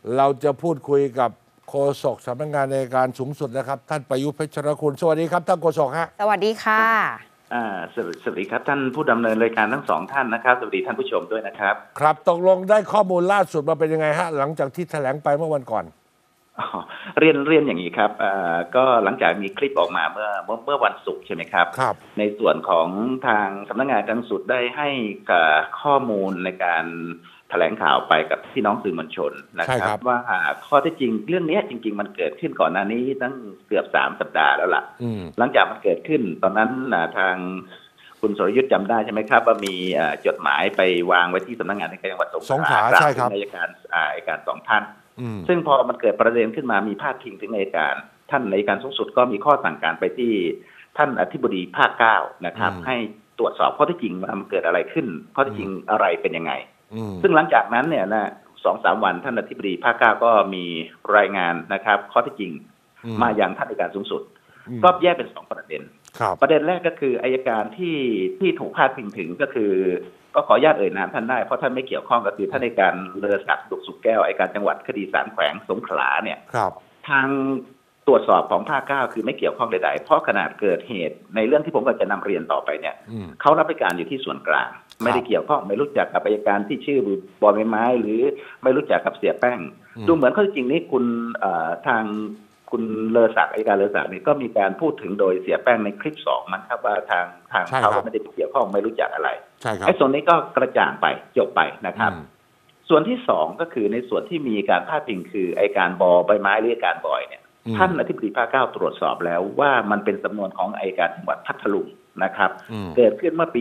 เราจะพูดคุยกับโฆษกสำนักงานอัยการสูงสุดนะครับท่านประยุทธ์เพชรคุณสวัสดีครับท่านโฆษกฮะสวัสดีค่ะสวัสดีครับท่านผู้ดำเนินรายการทั้งสองท่านนะครับสวัสดีท่านผู้ชมด้วยนะครับครับตกลงได้ข้อมูลล่าสุดมาเป็นยังไงฮะหลังจากที่แถลงไปเมื่อวันก่อนเรียนอย่างนี้ครับก็หลังจากมีคลิปออกมาเมื่อวันศุกร์ใช่ไหมครับครับในส่วนของทางสำนักงานการสุดได้ให้ข้อมูลในการแถลงข่าวไปกับพี่น้องสื่อมวลชนนะครับว่าข้อที่จริงเรื่องนี้จริงๆมันเกิดขึ้นก่อนหน้านี้ตั้งเกือบ3 สัปดาห์แล้วล่ะหลังจากมันเกิดขึ้นตอนนั้นทางคุณสรยุทธ์จำได้ใช่ไหมครับว่ามีจดหมายไปวางไว้ที่สำนักงานในจังหวัดสงขลาใช่ครับอัยการ2 ท่านซึ่งพอมันเกิดประเด็นขึ้นมามีพาดพิงถึงอัยการท่านอัยการสูงสุดก็มีข้อสั่งการไปที่ท่านอธิบดีภาค9นะครับให้ตรวจสอบข้อเท็จจริงว่ามันเกิดอะไรขึ้นข้อเท็จจริงอะไรเป็นยังไงซึ่งหลังจากนั้นเนี่ยนะ2-3 วันท่านอธิบดีภาค9ก็มีรายงานนะครับข้อเท็จจริงมาอย่างท่านอัยการสูงสุดก็แยกเป็น2 ประเด็นประเด็นแรกก็คืออัยการที่ถูกพาดพิงถึงก็คือก็ขออนุญาตเอ่ยนามท่านได้เพราะท่านไม่เกี่ยวข้องก็คือท่านอัยการเลอศักดิ์สุขแก้วอัยการจังหวัดคดีศาลแขวงสงขลาเนี่ยทางตรวจสอบของภาค9คือไม่เกี่ยวข้องใดๆเพราะขนาดเกิดเหตุในเรื่องที่ผมก็จะนำเรียนต่อไปเนี่ยเขารับราชการอยู่ที่ส่วนกลางไม่ได้เกี่ยวข้องไม่รู้จักกับอัยการที่ชื่อบอลไม้หรือไม่รู้จักกับเสียแป้งดูเหมือนข้อจริงนี้คุณทางคุณเลอศักดิ์อัยการเลอศักดิ์นี่ก็มีการพูดถึงโดยเสียแป้งในคลิป2มันครับว่าทางเขาไม่ได้เกี่ยวข้องไม่รู้จักอะไรไอ้ส่วนนี้ก็กระจ่างไปจบไปนะครับส่วนที่2ก็คือในส่วนที่มีการพาดพิงคืออัยการบอใบไม้หรืออัยการบอยเนี่ยท่านอธิบดีภาค9ตรวจสอบแล้วว่ามันเป็นสำนวนของอัยการจังหวัดพัทลุงนะครับเกิดขึ้นเมื่อปี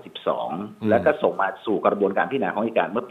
2562แล้วก็ส่งมาสู่กระบวนการพิจารณาของอัยการเมื่อปี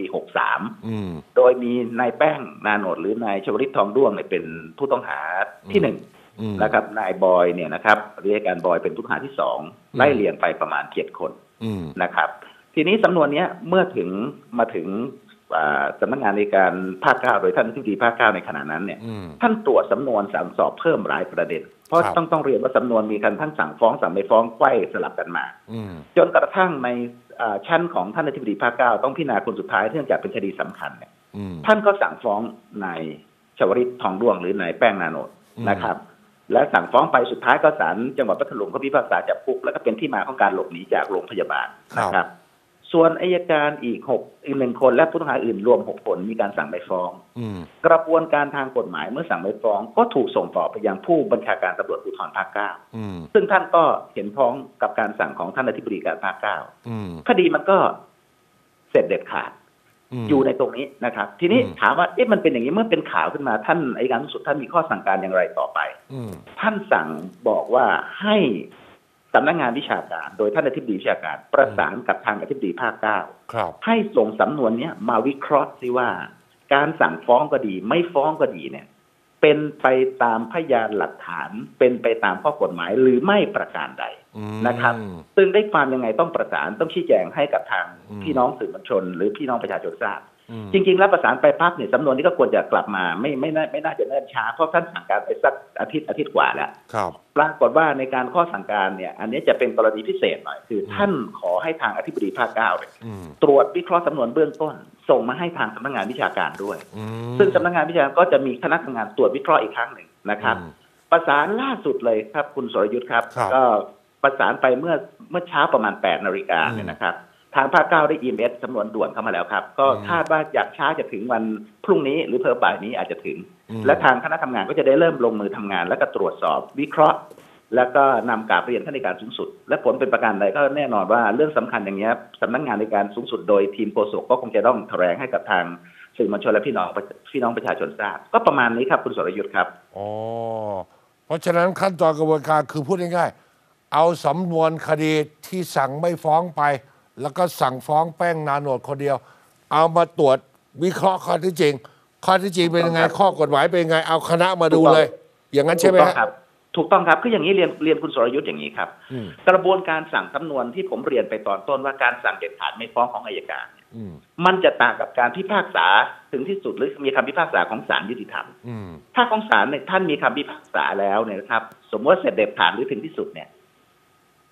63โดยมีนายแป้งนาโนดหรือนายชวลิตทองด้วงเนี่ยเป็นผู้ต้องหาที่1นะครับนายบอยเนี่ยนะครับอัยการบอยเป็นผู้ต้องหาที่2ไล่เรียงไปประมาณ7 คนนะครับทีนี้สำนวนนี้เมื่อมาถึงสำนักงานในการภาค9โดยท่านอธิบดีภาค9ในขณะนั้นเนี่ยท่านตรวจสำนวนสั่งสอบเพิ่มหลายประเด็นเพราะต้องเรียนว่าสำนวนมีการทั้งสั่งฟ้องสั่งไม่ฟ้องไขว้สลับกันมาจนกระทั่งในชั้นของท่านอธิบดีภาค9ต้องพิจารณาคนสุดท้ายเนื่องจากเป็นคดีสำคัญเนี่ยท่านก็สั่งฟ้องนายชวลิตทองด้วงหรือนายแป้งนาโนดนะครับและสั่งฟ้องไปสุดท้ายก็ศาลจังหวัดพัทลุงก็พิพากษาจำคุกแล้วก็เป็นที่มาของการหลบหนีจากโรงพยาบาลนะครับส่วนอัยการอีก1 คนและผู้ต้องหาอื่นรวม6 คนมีการสั่งไม่ฟ้องกระบวนการทางกฎหมายเมื่อสั่งไม่ฟ้องก็ถูกส่งต่อไปยังผู้บัญชาการตำรวจภูธรภาค9ซึ่งท่านก็เห็นพ้องกับการสั่งของท่านอธิบดีการภาค9คดีมันก็เสร็จเด็ดขาดอยู่ในตรงนี้นะครับทีนี้ถามว่ามันเป็นอย่างนี้เมื่อเป็นข่าวขึ้นมาท่านอัยการสูงสุดท่านมีข้อสั่งการอย่างไรต่อไปท่านสั่งบอกว่าให้สำนักงานวิชาการโดยท่านอธิบดีวิชาการประสานกับทางอธิบดีภาค9ให้ส่งสำนวนนี้มาวิเคราะห์ซิว่าการสั่งฟ้องก็ดีไม่ฟ้องก็ดีเนี่ยเป็นไปตามพยานหลักฐานเป็นไปตามข้อกฎหมายหรือไม่ประการใดนะครับซึ่งได้ความยังไงต้องประสานต้องชี้แจงให้กับทางพี่น้องสื่อมวลชนหรือพี่น้องประชาชนทราบจริงๆแล้วประสานไปพักเนี่ยสำนวนนี้ก็ควรจะกลับมาไม่น่าจะเนิ่นช้าเพราะท่านสั่งการไปสักอาทิตย์กว่าแล้วปรากฏว่าในการข้อสั่งการเนี่ยอันนี้จะเป็นกรณีพิเศษหน่อยคือท่านขอให้ทางอธิบดีภาค9เนี่ยตรวจวิเคราะห์สำนวนเบื้องต้นส่งมาให้ทางสำนักงานวิชาการด้วยซึ่งสำนักงานวิชาการก็จะมีคณะทำงานตรวจวิเคราะห์อีกครั้งหนึ่งนะครับประสานล่าสุดเลยครับคุณสรยุทธ์ครับก็ประสานไปเมื่อเช้าประมาณ8 นาฬิกาเนี่ยนะครับทางภาค9ได้อีเมลสำนวนด่วนเข้ามาแล้วครับก็คาดว่าอยากช้าจะถึงวันพรุ่งนี้หรือเพิ่มบ่ายนี้อาจจะถึงและทางคณะทำงานก็จะได้เริ่มลงมือทำงานแล้วก็ตรวจสอบวิเคราะห์แล้วก็นำกราบเรียนท่านอัยการสูงสุดและผลเป็นประการใดก็แน่นอนว่าเรื่องสำคัญอย่างนี้สำนักงานอัยการสูงสุดโดยทีมโฆษกก็คงจะต้องแถลงให้กับทางสื่อมวลชนและพี่น้องประชาชนทราบก็ประมาณนี้ครับคุณสรยุทธ์ครับเพราะฉะนั้นขั้นตอนกระบวนการคือพูดง่ายๆเอาสำนวนคดีที่สั่งไม่ฟ้องไปแล้วก็สั่งฟ้องแป้งนาโนดคนเดียวเอามาตรวจวิเคราะห์ข้อที่จริงเป็นยังไงข้อกฎหมายเป็นยังไงเอาคณะมาดูเลยอย่างนั้นใช่ไหมครับถูกต้องครับคืออย่างนี้เรียนคุณสรยุทธ์อย่างนี้ครับกระบวนการสั่งสำนวนที่ผมเรียนไปตอนต้นว่าการสั่งเด็ดขาดไม่ฟ้องของอัยการมันจะต่างกับการพิพากษาถึงที่สุดหรือมีคำพิพากษาของศาลยุติธรรมถ้าของศาลเนี่ยท่านมีคำพิพากษาแล้วเนี่ยครับสมมติว่าเสร็จเด็ดขาดหรือถึงที่สุดเนี่ย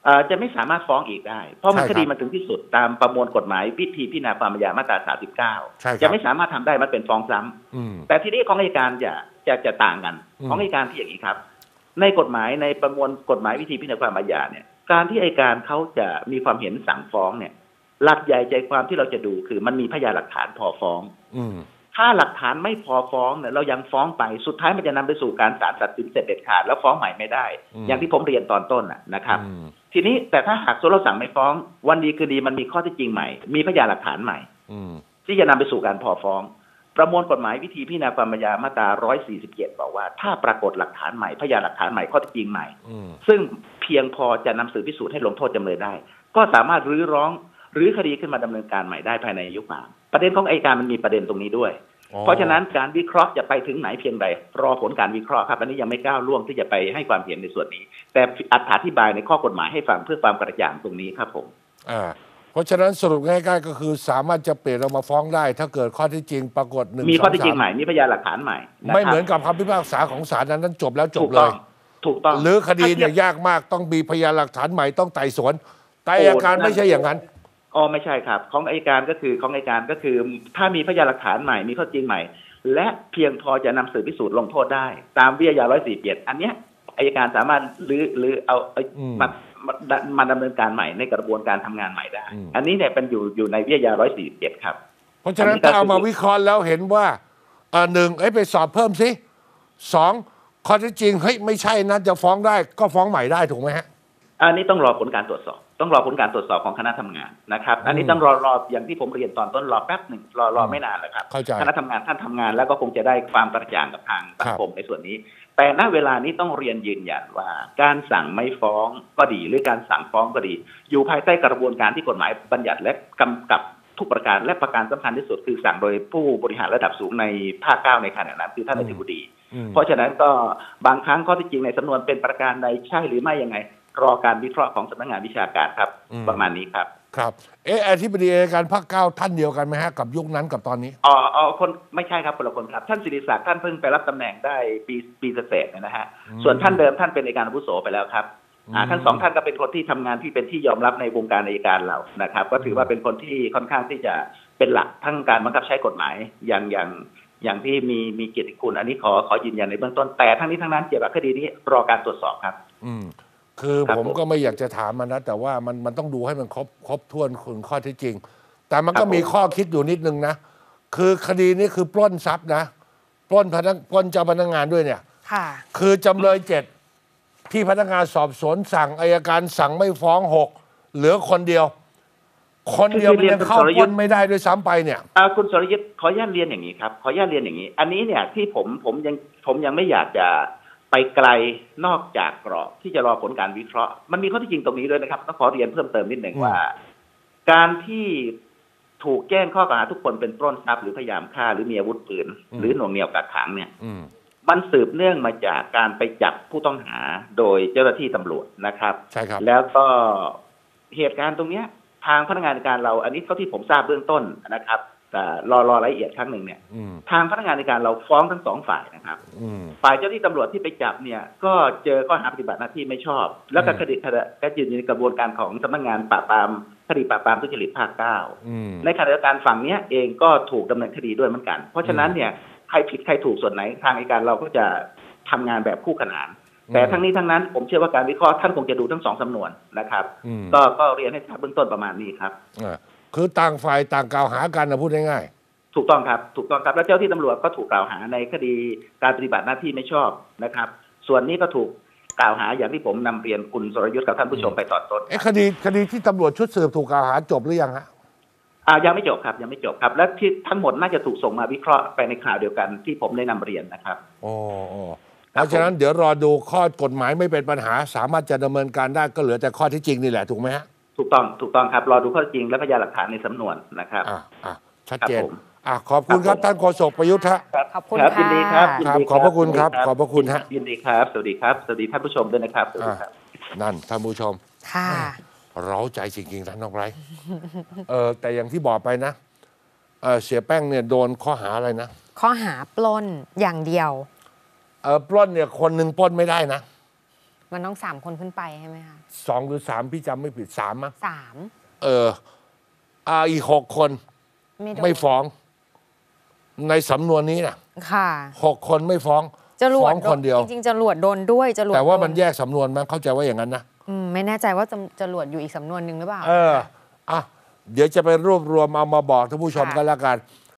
จะไม่สามารถฟ้องอีกได้เพราะมันคดีมันถึงที่สุดตามประมวลกฎหมายวิธีพิจารณาความอาญามาตรา39จะไม่สามารถทำได้มันเป็นฟ้องซ้ำแต่ทีนี้ของอัยการจะต่างกันของอัยการที่อย่างนี้ครับในกฎหมายในประมวลกฎหมายวิธีพิจารณาความอาญาเนี่ยการที่อัยการเขาจะมีความเห็นสั่งฟ้องเนี่ยหลักใหญ่ใจความที่เราจะดูคือมันมีพยานหลักฐานพอฟ้องถ้าหลักฐานไม่พอฟ้องเนี่ยเรายังฟ้องไปสุดท้ายมันจะนำไปสู่การศาลตัดสินเสร็จเด็ดขาดแล้วฟ้องใหม่ไม่ได้อย่างที่ผมเรียนตอนต้นนะครับทีนี้แต่ถ้าหากเราสั่งไม่ฟ้องวันดีคือดีมันมีข้อเท็จจริงใหม่มีพยานหลักฐานใหม่ที่จะนำไปสู่การพอฟ้องประมวลกฎหมายวิธีพิจารณาความอาญามาตรา147บอกว่าถ้าปรากฏหลักฐานใหม่พยานหลักฐานใหม่ข้อเท็จจริงใหม่ซึ่งเพียงพอจะนำสืบพิสูจน์ให้ลงโทษจำเลยได้ก็สามารถรื้อร้องหรือคดีขึ้นมาดำเนินการใหม่ได้ภายในอายุความประเด็นของอัยการมันมีประเด็นตรงนี้ด้วยเพราะฉะนั้นการวิเคราะห์จะไปถึงไหนเพียงใดรอผลการวิเคราะห์ครับอันนี้ยังไม่ก้าวล่วงที่จะไปให้ความเห็นในส่วนนี้แต่อธิบายในข้อกฎหมายให้ฟังเพื่อความกระจ่างตรงนี้ครับผมเพราะฉะนั้นสรุปง่ายๆก็คือสามารถจะเปลี่ยนออกมาฟ้องได้ถ้าเกิดข้อที่จริงปรากฏมีข้อที่จริงใหม่มีพยานหลักฐานใหม่ไม่เหมือนกับคำพิพากษาของศาลนั้นจบแล้วจบเลยถูกต้องหรือคดีเนี่ยยากมากต้องมีพยานหลักฐานใหม่ต้องไต่สวนแต่อัยการไม่ใช่อย่างนั้นไม่ใช่ครับของอัยการก็คือถ้ามีพยานหลักฐานใหม่มีข้อจริงใหม่และเพียงพอจะนำสืบพิสูจน์ลงโทษได้ตามวิทยา147อันเนี้ยอัยการสามารถหรือเอามาดำเนินการใหม่ในกระบวนการทำงานใหม่ได้อันนี้เนี่ยเป็นอยู่ในวิทยา147ครับเพราะฉะนั้นถ้าเอามาวิเคราะห์แล้วเห็นว่าหนึ่งไปสอบเพิ่มสิสองข้อเท็จจริงเฮ้ยไม่ใช่นะจะฟ้องได้ก็ฟ้องใหม่ได้ถูกไหมฮะอันนี้ต้องรอผลการตรวจสอบของคณะทำงานนะครับอันนี้ต้องรออย่างที่ผมเรียนตอนต้นรอแป๊บหนึ่งรอไม่นานเลยครับคณะทำงานท่านทำงานแล้วก็คงจะได้ความกระจ่างกับทางสังคมในส่วนนี้แต่ณเวลานี้ต้องเรียนยืนยันว่าการสั่งไม่ฟ้องก็ดีหรือการสั่งฟ้องก็ดีอยู่ภายใต้กระบวนการที่กฎหมายบัญญัติและกำกับทุกประการและประการสำคัญที่สุดคือสั่งโดยผู้บริหารระดับสูงในภาค9ในขณะนั้นคือท่านอธิบดีเพราะฉะนั้นก็บางครั้งข้อที่จริงในสำนวนเป็นประการใดใช่หรือไม่ยังไงรอการวิเคราะห์ของสำนักงานวิชาการครับประมาณนี้ครับครับอธิบดีอัยการภาค9ท่านเดียวกันไหมฮะกับยุคนั้นกับตอนนี้คนไม่ใช่ครับคนละคนครับท่านศิริศักดิ์ท่านเพิ่งไปรับตำแหน่งได้ปีเศษนะฮะส่วนท่านเดิมท่านเป็นอัยการอาวุโสไปแล้วครับทั้งสองท่านก็เป็นคนที่ทำงานที่เป็นที่ยอมรับในวงการอัยการเรานะครับก็ถือว่าเป็นคนที่ค่อนข้างที่จะเป็นหลักทั้งการบังคับใช้กฎหมายอย่างที่มีเกียรติคุณอันนี้ขอยืนยันในเบื้องต้นแต่ทั้งนี้ทั้งนั้นเกี่ยวกับคดีนี้รอการตรวจสอบครับคือผมก็ไม่อยากจะถามมันนะแต่ว่ามันต้องดูให้มันครบถ้วนคุณข้อที่จริงแต่มันก็มีข้อคิดอยู่นิดนึงนะคือคดีนี้คือปล้นทรัพย์นะปล้นเจ้าพนักงานด้วยเนี่ยคือจำเลย7ที่พนักงานสอบสวนสั่งอัยการสั่งไม่ฟ้อง6เหลือคนเดียวมันยังเข้าปล้นไม่ได้ด้วยซ้ำไปเนี่ยคุณสรยุทธ์ขออนุญาตเรียนอย่างนี้ครับอันนี้เนี่ยที่ผมยังไม่อยากจะไปไกลนอกจากกรอบที่จะรอผลการวิเคราะห์มันมีข้อที่จริงตรงนี้ด้วยนะครับต้องขอเรียนเพิ่มเติมนิดหนึ่งว่าการที่ถูกแจ้งข้อกล่าวหาทุกคนเป็นปล้นทรัพย์หรือพยายามฆ่าหรือมีอาวุธปืนหรือหน่วงเหนี่ยวกักขังเนี่ยมันสืบเนื่องมาจากการไปจับผู้ต้องหาโดยเจ้าหน้าที่ตำรวจนะครับใช่ครับแล้วก็เหตุการณ์ตรงนี้ทางพนักงานการเราอันนี้เท่าที่ผมทราบเบื้องต้นนะครับแต่รอรายละเอียดครั้งหนึ่งเนี่ยทางพนักงานในการเราฟ้องทั้งสองฝ่ายนะครับฝ่ายเจ้าหน้าที่ตำรวจที่ไปจับเนี่ยก็เจอข้อหาปฏิบัติหน้าที่ไม่ชอบแล้วก็คดีก็ยืนในกระบวนการของสำนักงานปราบปรามคดีปราบปรามทุจริตภาค9ในขณะเดียวกันฝั่งนี้เองก็ถูกดำเนินคดีด้วยเหมือนกันเพราะฉะนั้นเนี่ยใครผิดใครถูกส่วนไหนทางอัยการเราก็จะทำงานแบบคู่ขนานแต่ทั้งนี้ทั้งนั้นผมเชื่อว่าการวิเคราะห์ท่านคงจะดูทั้ง2สำนวนนะครับก็เรียนให้ทราบเบื้องต้นประมาณนี้ครับคือต่างฝ่ายต่างกล่าวหากันนะพูดง่ายๆถูกต้องครับแล้วเจ้าที่ตำรวจก็ถูกกล่าวหาในคดีการปฏิบัติหน้าที่ไม่ชอบนะครับส่วนนี้ก็ถูกกล่าวหาอย่างที่ผมนำเรียนคุณสรยุทธ์กับท่านผู้ชมไปตอนต้นคดีที่ตำรวจชุดสืบถูกกล่าวหาจบหรือยังฮะยังไม่จบครับและที่ทั้งหมดน่าจะถูกส่งมาวิเคราะห์ไปในข่าวเดียวกันที่ผมได้นำเรียนนะครับเพราะฉะนั้นเดี๋ยวรอดูข้อกฎหมายไม่เป็นปัญหาสามารถจะดำเนินการได้ก็เหลือแต่ข้อที่จริงนี่แหละถูกไหมฮะถูกต้องครับรอดูข้อจริงและพยานหลักฐานในสำนวนนะครับชัดเจนขอบคุณครับท่านโฆษกประยุทธ์ฮะขอบคุณครับยินดีครับขอบพระคุณครับขอบพระคุณฮะยินดีครับสวัสดีครับสวัสดีท่านผู้ชมด้วยนะครับสวัสดีครับนั่นท่านผู้ชมค่ะเร้าใจจริงๆท่านน้องไรแต่อย่างที่บอกไปนะเสียแป้งเนี่ยโดนข้อหาอะไรนะข้อหาปล้นอย่างเดียวปล้นเนี่ยคนหนึ่งปล้นไม่ได้นะมันต้อง3 คนขึ้นไปใช่ไหมคะ 2 หรือ 3พี่จำไม่ผิด3มั้ง 3 อีก6 คนไม่โดนไม่ฟ้อง ในสำนวนนี้นะค่ะ 6 คนไม่ฟ้องจรวฟ้ดองคนเดียวจริงๆจรวดโดนด้วยจรวดแต่ว่าโดมันแยกสำนวนมั้งเข้าใจว่าอย่างนั้นนะไม่แน่ใจว่าจรวดอยู่อีกสำนวนหนึ่งหรือเปล่าอ่ะเดี๋ยวจะไปรวบรวมเอามาบอกท่านผู้ชมค่ะกันละกัน